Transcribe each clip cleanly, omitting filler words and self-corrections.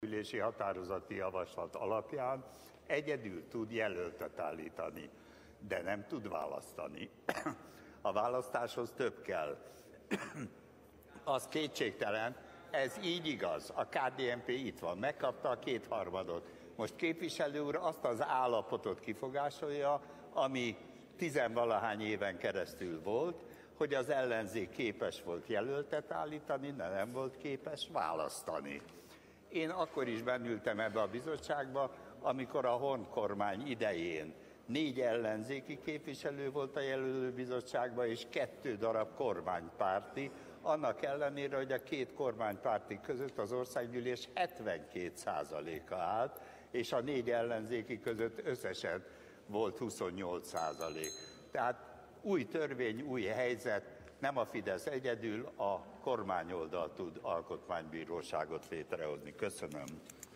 Gyűlési határozati javaslat alapján egyedül tud jelöltet állítani, de nem tud választani. A választáshoz több kell. Az kétségtelen, ez így igaz. A KDNP itt van, megkapta a kétharmadot. Most képviselő úr azt az állapotot kifogásolja, ami tizenvalahány éven keresztül volt, hogy az ellenzék képes volt jelöltet állítani, de nem volt képes választani. Én akkor is bennültem ebbe a bizottságba, amikor a Horn kormány idején 4 ellenzéki képviselő volt a jelölőbizottságban, és 2 darab kormánypárti, annak ellenére, hogy a 2 kormánypárti között az országgyűlés 72%-a állt, és a 4 ellenzéki között összesen volt 28%. Tehát új törvény, új helyzet, nem a Fidesz egyedül, a kormányoldal tud alkotmánybíróságot létrehozni. Köszönöm.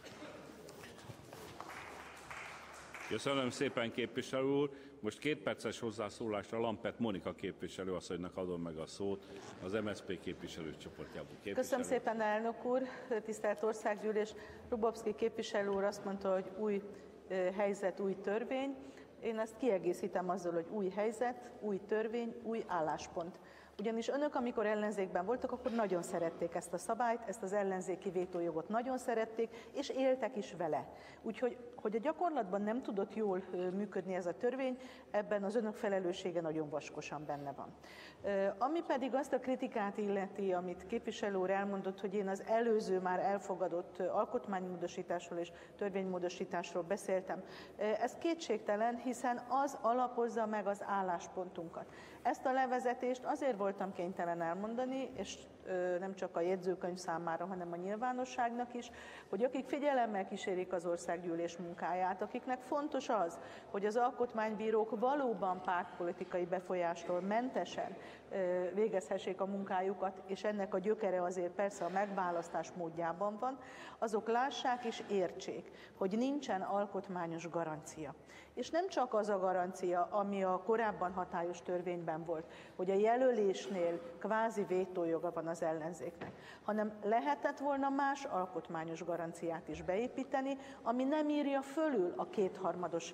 Köszönöm szépen, képviselő úr. Most 2 perces hozzászólásra Lampert Monika képviselő asszonynak adom meg a szót az MSZP képviselőcsoportjából. Köszönöm szépen, elnök úr, tisztelt országgyűlés. Rubovszki képviselő úr azt mondta, hogy új helyzet, új törvény. Én ezt kiegészítem azzal, hogy új helyzet, új törvény, új álláspont. Ugyanis önök, amikor ellenzékben voltak, akkor nagyon szerették ezt a szabályt, ezt az ellenzéki vétójogot nagyon szerették, és éltek is vele. Úgyhogy, hogy a gyakorlatban nem tudott jól működni ez a törvény, ebben az önök felelőssége nagyon vaskosan benne van. Ami pedig azt a kritikát illeti, amit képviselő úr elmondott, hogy én az előző már elfogadott alkotmánymódosításról és törvénymódosításról beszéltem, ez kétségtelen, hiszen az alapozza meg az álláspontunkat. Ezt a levezetést azért voltam kénytelen elmondani, és nem csak a jegyzőkönyv számára, hanem a nyilvánosságnak is, hogy akik figyelemmel kísérik az országgyűlés munkáját, akiknek fontos az, hogy az alkotmánybírók valóban pártpolitikai befolyástól mentesen végezhessék a munkájukat, és ennek a gyökere azért persze a megválasztás módjában van, azok lássák és értsék, hogy nincsen alkotmányos garancia. És nem csak az a garancia, ami a korábban hatályos törvényben volt, hogy a jelölésnél kvázi vétójoga van az ellenzéknek, hanem lehetett volna más alkotmányos garanciát is beépíteni, ami nem írja fölül a kétharmados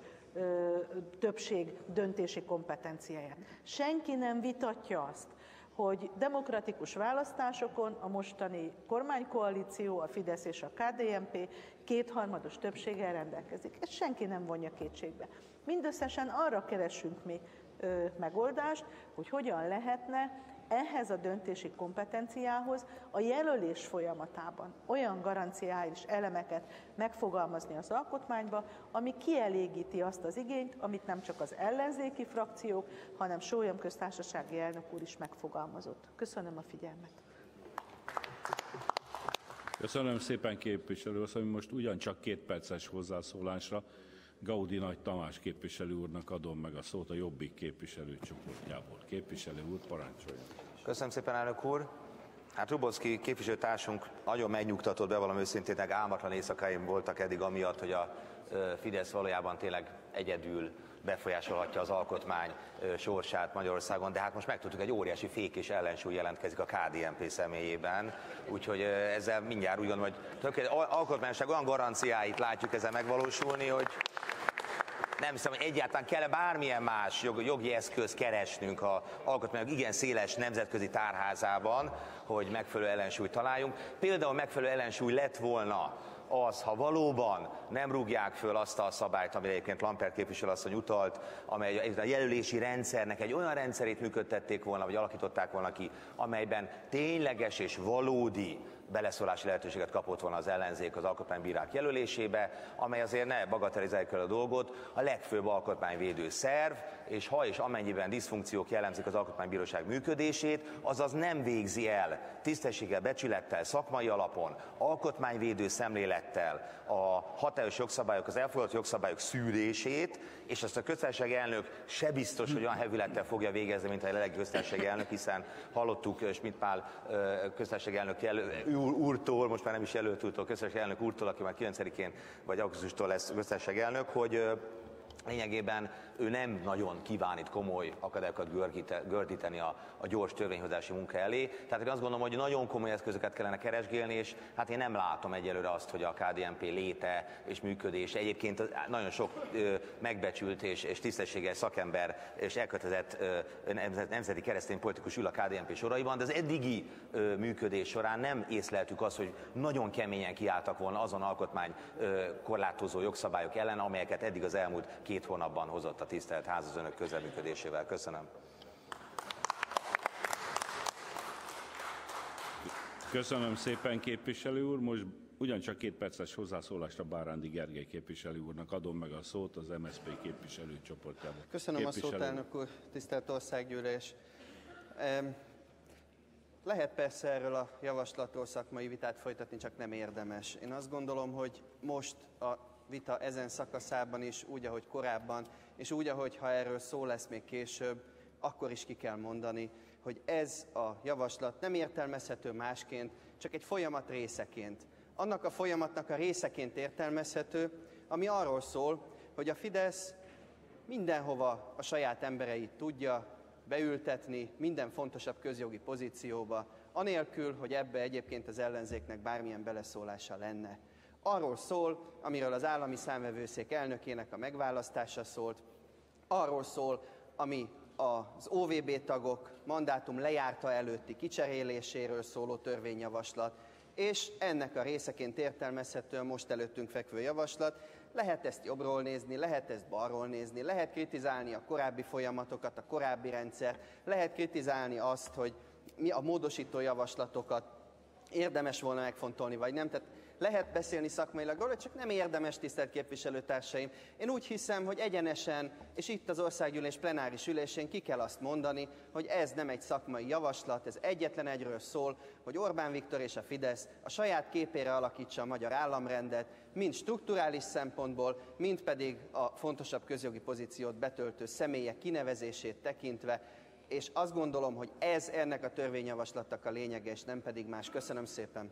többség döntési kompetenciáját. Senki nem vitatja azt, hogy demokratikus választásokon a mostani kormánykoalíció, a Fidesz és a KDNP kétharmados többséggel rendelkezik. Ezt senki nem vonja kétségbe. Mindösszesen arra keresünk mi megoldást, hogy hogyan lehetne ehhez a döntési kompetenciához a jelölés folyamatában olyan garanciális elemeket megfogalmazni az alkotmányba, ami kielégíti azt az igényt, amit nem csak az ellenzéki frakciók, hanem Sólyom köztársasági elnök úr is megfogalmazott. Köszönöm a figyelmet. Köszönöm szépen, képviselő asszony. Most ugyancsak 2 perces hozzászólásra Gaudi Nagy Tamás képviselő úrnak adom meg a szót a Jobbik képviselőcsoportjából. Képviselő úr, parancsoljon. Köszönöm szépen, elnök úr. Hát Rubovszki képviselőtársunk nagyon megnyugtatott, bevallom őszintén, álmatlan éjszakáim voltak eddig amiatt, hogy a Fidesz valójában tényleg egyedül befolyásolhatja az alkotmány sorsát Magyarországon, de hát most megtudtuk, egy óriási fék és ellensúly jelentkezik a KDNP személyében, úgyhogy ezzel mindjárt úgy gondolom, hogy alkotmányosság olyan garanciáit látjuk ezzel megvalósulni, hogy nem hiszem, hogy egyáltalán kell bármilyen más jogi eszköz keresnünk a alkotmányok igen széles nemzetközi tárházában, hogy megfelelő ellensúlyt találjunk. Például megfelelő ellensúly lett volna az, ha valóban nem rúgják föl azt a szabályt, amire egyébként Lampert képviselő asszony utalt, amely a jelölési rendszernek egy olyan rendszerét működtették volna, vagy alakították volna ki, amelyben tényleges és valódi beleszólási lehetőséget kapott volna az ellenzék az alkotmánybírák jelölésébe, amely azért ne bagatelizáljuk el a dolgot, a legfőbb alkotmányvédő szerv, és ha és amennyiben diszfunkciók jellemzik az alkotmánybíróság működését, azaz nem végzi el tisztességgel, becsülettel, szakmai alapon, alkotmányvédő szemlélettel a hatályos jogszabályok, az elfogadott jogszabályok szűrését, és azt a köztársasági elnök se biztos, hogy olyan hevülettel fogja végezni, mint a jelenlegi köztársasági elnök, hiszen hallottuk Schmidt Pál köztársasági elnök úrtól, most már nem is jelölt úrtól, köztársasági elnök úrtól, aki már 9-én vagy augusztustól lesz köztársasági elnök, lényegében ő nem nagyon kíván itt komoly akadályokat gördíteni a gyors törvényhozási munka elé. Tehát én azt gondolom, hogy nagyon komoly eszközöket kellene keresgélni, és hát én nem látom egyelőre azt, hogy a KDNP léte és működése egyébként nagyon sok megbecsült és tisztességes szakember és elkötelezett nemzeti keresztény politikus ül a KDNP soraiban, de az eddigi működés során nem észleltük azt, hogy nagyon keményen kiálltak volna azon alkotmány korlátozó jogszabályok ellen, amelyeket eddig az elmúlt 2 hónapban hozott a tisztelt ház az önök közreműködésével. Köszönöm. Köszönöm szépen, képviselő úr. Most ugyancsak 2 perces hozzászólásra Bárándi Gergely képviselő úrnak adom meg a szót az MSZP képviselőcsoportjából. Köszönöm a szót, elnök úr, tisztelt országgyűlés. Lehet persze erről a javaslatról szakmai vitát folytatni, csak nem érdemes. Én azt gondolom, hogy most a vita ezen szakaszában is, úgy, ahogy korábban, és úgy, ahogy ha erről szó lesz még később, akkor is ki kell mondani, hogy ez a javaslat nem értelmezhető másként, csak egy folyamat részeként. Annak a folyamatnak a részeként értelmezhető, ami arról szól, hogy a Fidesz mindenhova a saját embereit tudja beültetni, minden fontosabb közjogi pozícióba, anélkül, hogy ebbe egyébként az ellenzéknek bármilyen beleszólása lenne. Arról szól, amiről az állami számvevőszék elnökének a megválasztása szólt, arról szól, ami az OVB tagok mandátum lejárta előtti kicseréléséről szóló törvényjavaslat, és ennek a részeként értelmezhető a most előttünk fekvő javaslat. Lehet ezt jobbról nézni, lehet ezt balról nézni, lehet kritizálni a korábbi folyamatokat, a korábbi rendszert, lehet kritizálni azt, hogy mi a módosító javaslatokat érdemes volna megfontolni, vagy nem. Tehát lehet beszélni szakmailag róla, csak nem érdemes, tisztelt képviselőtársaim. Én úgy hiszem, hogy egyenesen, és itt az országgyűlés plenáris ülésén ki kell azt mondani, hogy ez nem egy szakmai javaslat, ez egyetlen egyről szól, hogy Orbán Viktor és a Fidesz a saját képére alakítsa a magyar államrendet, mind strukturális szempontból, mind pedig a fontosabb közjogi pozíciót betöltő személyek kinevezését tekintve, és azt gondolom, hogy ez ennek a törvényjavaslatnak a lényege, és nem pedig más. Köszönöm szépen!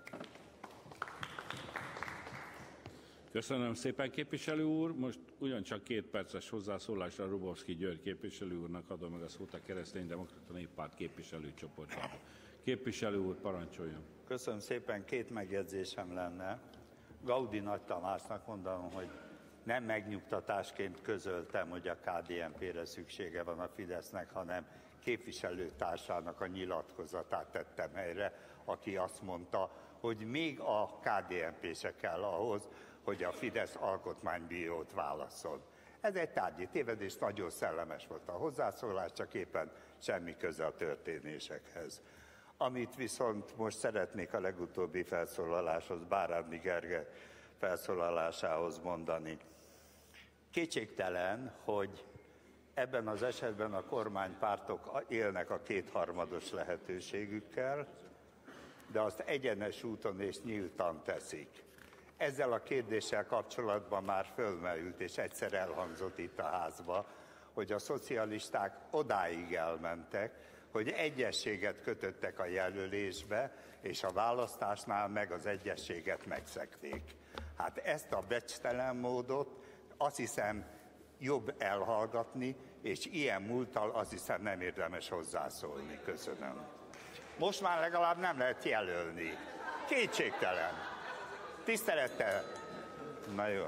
Köszönöm szépen, képviselő úr. Most ugyancsak 2 perces hozzászólásra Rubovszky György képviselő úrnak adom meg a szót a Kereszténydemokrata Néppárt képviselőcsoportjából. Képviselő úr, parancsoljon. Köszönöm szépen, 2 megjegyzésem lenne. Gaudi Nagy Tamásnak mondanom, hogy nem megnyugtatásként közöltem, hogy a KDNP-re szüksége van a Fidesznek, hanem képviselőtársának a nyilatkozatát tettem helyre, aki azt mondta, hogy még a KDNP se kell ahhoz, hogy a Fidesz alkotmánybírót válasszon. Ez egy tárgyi tévedés, nagyon szellemes volt a hozzászólás, csak éppen semmi köze a történésekhez. Amit viszont most szeretnék a legutóbbi felszólaláshoz, Bárándi Gergely felszólalásához mondani. Kétségtelen, hogy ebben az esetben a kormánypártok élnek a 2/3 lehetőségükkel, de azt egyenes úton és nyíltan teszik. Ezzel a kérdéssel kapcsolatban már fölmerült, és egyszer elhangzott itt a házba, hogy a szocialisták odáig elmentek, hogy egyezséget kötöttek a jelölésbe, és a választásnál meg az egyezséget megszegték. Hát ezt a becstelen módot azt hiszem jobb elhallgatni, és ilyen múlttal azt hiszem nem érdemes hozzászólni. Köszönöm. Most már legalább nem lehet jelölni. Kétségtelen. Tisztelettel. Na jó.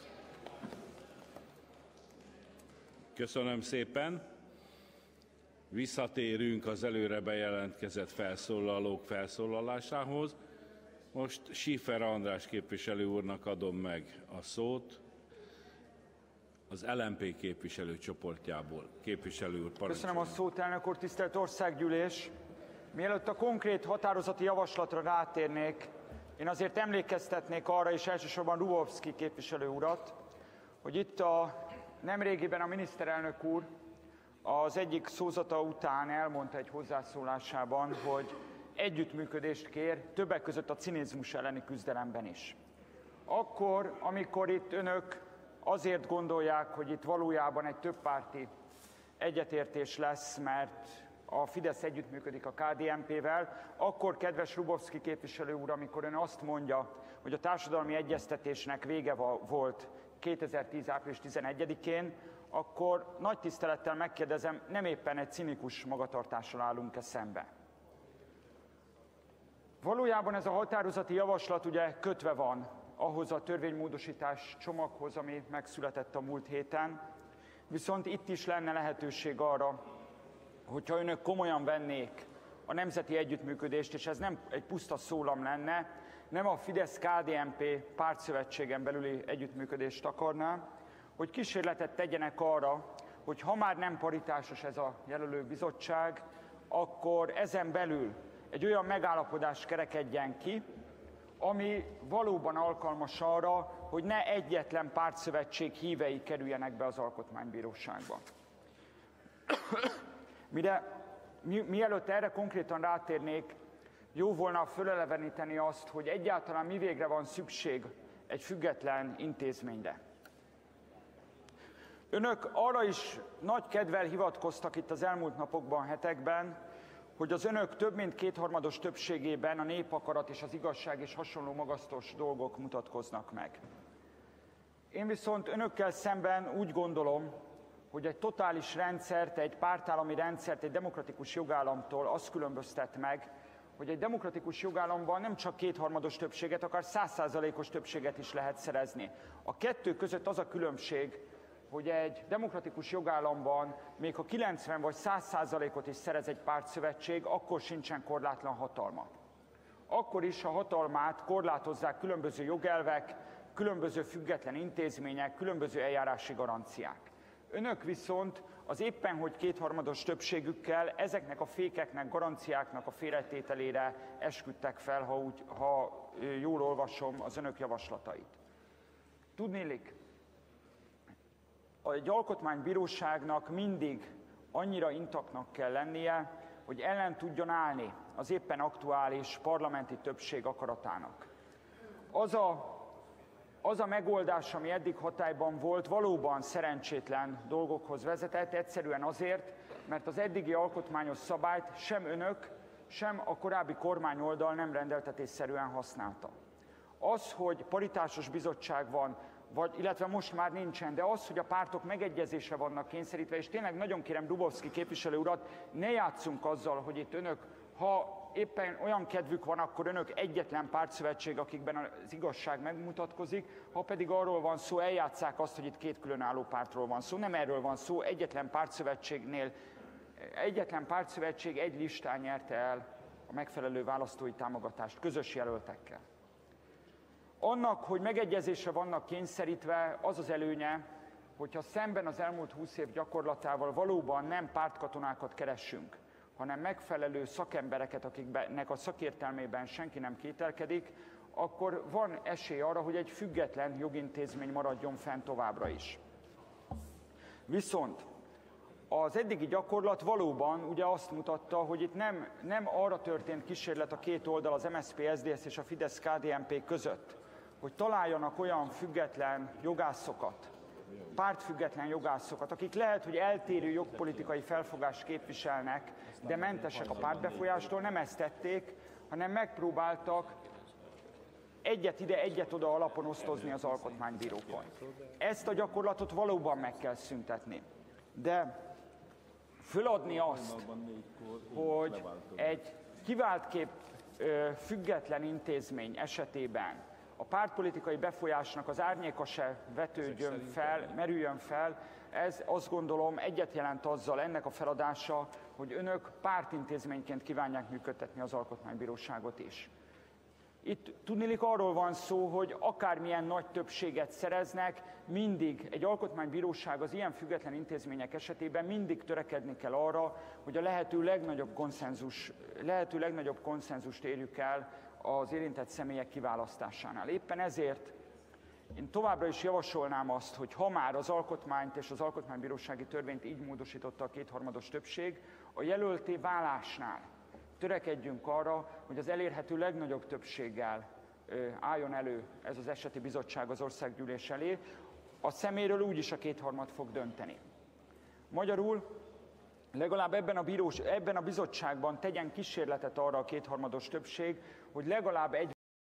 Köszönöm szépen. Visszatérünk az előre bejelentkezett felszólalók felszólalásához. Most Schiffer András képviselő úrnak adom meg a szót az LMP képviselőcsoportjából. Képviselő úr, parancsoljon. Köszönöm a szót, elnök úr, tisztelt országgyűlés! Mielőtt a konkrét határozati javaslatra rátérnék, én azért emlékeztetnék arra, és elsősorban Rubovszky képviselő urat, hogy itt nemrégiben a miniszterelnök úr az egyik szózata után elmondta egy hozzászólásában, hogy együttműködést kér, többek között a cinizmus elleni küzdelemben is. Akkor, amikor itt önök azért gondolják, hogy itt valójában egy többpárti egyetértés lesz, mert a Fidesz együttműködik a KDNP-vel, akkor, kedves Rubovszky képviselő úr, amikor ön azt mondja, hogy a társadalmi egyeztetésnek vége volt 2010. április 11-én, akkor nagy tisztelettel megkérdezem, nem éppen egy cinikus magatartással állunk-e szembe? Valójában ez a határozati javaslat ugye kötve van ahhoz a törvénymódosítás csomaghoz, ami megszületett a múlt héten, viszont itt is lenne lehetőség arra, hogyha önök komolyan vennék a nemzeti együttműködést, és ez nem egy puszta szólam lenne, nem a Fidesz-KDNP pártszövetségen belüli együttműködést akarná, hogy kísérletet tegyenek arra, hogy ha már nem paritásos ez a jelölőbizottság, akkor ezen belül egy olyan megállapodás kerekedjen ki, ami valóban alkalmas arra, hogy ne egyetlen pártszövetség hívei kerüljenek be az Alkotmánybíróságba. Mielőtt erre konkrétan rátérnék, jó volna föleleveníteni azt, hogy egyáltalán mi végre van szükség egy független intézményre. Önök arra is nagy kedvel hivatkoztak itt az elmúlt napokban, hetekben, hogy az önök több mint kétharmados többségében a népakarat és az igazság és hasonló magasztos dolgok mutatkoznak meg. Én viszont önökkel szemben úgy gondolom, hogy egy totális rendszert, egy pártállami rendszert, egy demokratikus jogállamtól azt különböztet meg, hogy egy demokratikus jogállamban nem csak kétharmados többséget, akár 100%-os többséget is lehet szerezni. A kettő között az a különbség, hogy egy demokratikus jogállamban még ha 90 vagy 100%-ot is szerez egy pártszövetség, akkor sincsen korlátlan hatalma. Akkor is a hatalmát korlátozzák különböző jogelvek, különböző független intézmények, különböző eljárási garanciák. Önök viszont az éppen hogy kétharmados többségükkel ezeknek a fékeknek, garanciáknak a félretételére esküdtek fel, ha jól olvasom az önök javaslatait. Tudniillik, egy alkotmánybíróságnak mindig annyira intaktnak kell lennie, hogy ellen tudjon állni az éppen aktuális parlamenti többség akaratának. Az a megoldás, ami eddig hatályban volt, valóban szerencsétlen dolgokhoz vezetett, egyszerűen azért, mert az eddigi alkotmányos szabályt sem önök, sem a korábbi kormányoldal nem rendeltetésszerűen használta. Az, hogy paritásos bizottság van, illetve most már nincsen, de az, hogy a pártok megegyezésre vannak kényszerítve, és tényleg nagyon kérem Dubovszki képviselő urat, ne játsszunk azzal, hogy itt önök, ha éppen olyan kedvük van, akkor önök egyetlen pártszövetség, akikben az igazság megmutatkozik, ha pedig arról van szó, eljátsszák azt, hogy itt két különálló pártról van szó. Nem erről van szó, egyetlen pártszövetség egy listán nyerte el a megfelelő választói támogatást közös jelöltekkel. Annak, hogy megegyezésre vannak kényszerítve, az az előnye, hogyha szemben az elmúlt 20 év gyakorlatával valóban nem pártkatonákat keressünk, hanem megfelelő szakembereket, akiknek a szakértelmében senki nem kételkedik, akkor van esély arra, hogy egy független jogintézmény maradjon fenn továbbra is. Viszont az eddigi gyakorlat valóban ugye azt mutatta, hogy itt nem arra történt kísérlet a két oldal, az MSZP, SZDSZ és a Fidesz-KDNP között, hogy találjanak olyan független jogászokat, pártfüggetlen jogászokat, akik lehet, hogy eltérő jogpolitikai felfogást képviselnek, de mentesek a pártbefolyástól, nem ezt tették, hanem megpróbáltak egyet ide, egyet oda alapon osztozni az alkotmánybírókon. Ezt a gyakorlatot valóban meg kell szüntetni. De föladni azt, hogy egy kiváltképp független intézmény esetében a pártpolitikai befolyásnak az árnyéka se merüljön fel, ez azt gondolom egyet jelent azzal ennek a feladása, hogy önök pártintézményként kívánják működtetni az Alkotmánybíróságot is. Itt tudniillik arról van szó, hogy akármilyen nagy többséget szereznek, mindig egy alkotmánybíróság az ilyen független intézmények esetében mindig törekedni kell arra, hogy a lehető legnagyobb konszenzust érjük el az érintett személyek kiválasztásánál. Éppen ezért én továbbra is javasolnám azt, hogy ha már az alkotmányt és az alkotmánybírósági törvényt így módosította a kétharmados többség, a jelölté válásnál törekedjünk arra, hogy az elérhető legnagyobb többséggel álljon elő ez az eseti bizottság az országgyűlés elé, a személyről úgyis a kétharmad fog dönteni. Magyarul legalább ebben a bizottságban tegyen kísérletet arra a kétharmados többség, hogy legalább egy